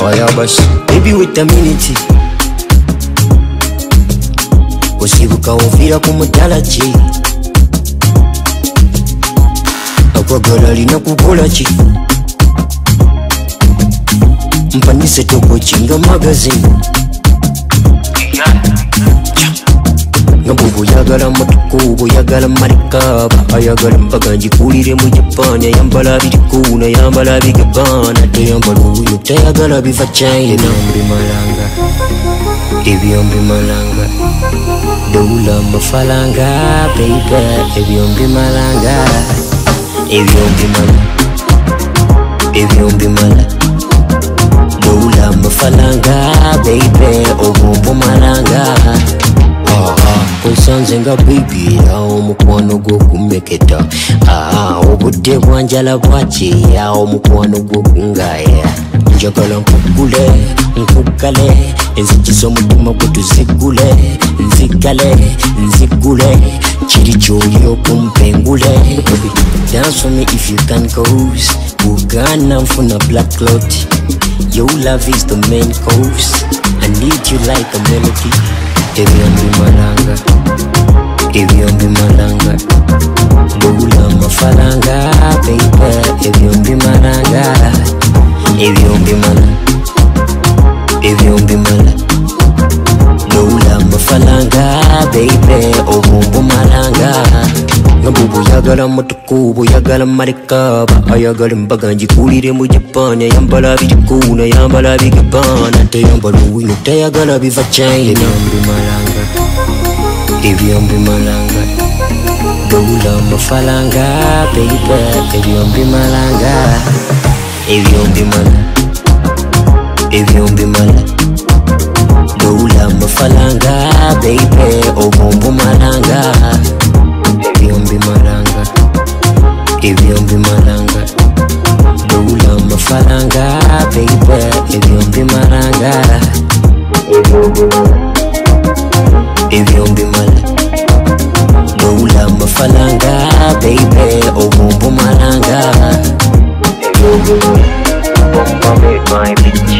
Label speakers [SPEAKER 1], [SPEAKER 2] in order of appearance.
[SPEAKER 1] ayabas. Baby wait a minute, osibuka ovira kumutala ki, akwagala lina kukola ki, mpanise toko chinga magazine. Ngabubu yagala matuku, buyagala marikaba, ayagala mpaka njikulire mu Japan. Yambala bitiku na yambala bigabana, teyambala uyo tayagala biva China. Ebyombi malanga, ebyombi malanga, doula mafalanga baby. Ebyombi malanga, ebyombi malanga, ebyombi malanga, doula mafalanga baby. Obumbu malanga, kwesanze nga baby awo mukwano gw'okumeketa, obudde bwanjala bwaki awo mukwano gw'okungaya. Njagala nkugule nkugale, enzigi z'omutima gwe tuzigule, nzigale nzigule, kiri ky'oli okumpengule. Dance for me if you can cause, Bugana nfuna black clot. Your love is the main course, I need you like a melody. Ebyombi malanga, ebyombi malanga, doula mafalanga baby. Ebyombi malanga, ebyombi malanga, ebyombi malanga, doula mafalanga baby. Obumbu malanga, ngabubu yagala matuku, buyagala marikaba, ayagala mpaka njikulire mu Japan. Yambala bitiku na yambala bigabana, teyambala uyo tayagala biva China. Ebyombi malanga, ebyombi malanga, doula mafalanga baby. Ebyombi malanga, ebyombi malanga, ebyombi malanga, doula mafalanga baby. Obumbu malanga, ebyombi malanga, ebyombi malanga, doula mafalanga baby. Ebyombi malanga, ebyombi malanga, doula mafalanga baby. Obumbu malanga, my bitch.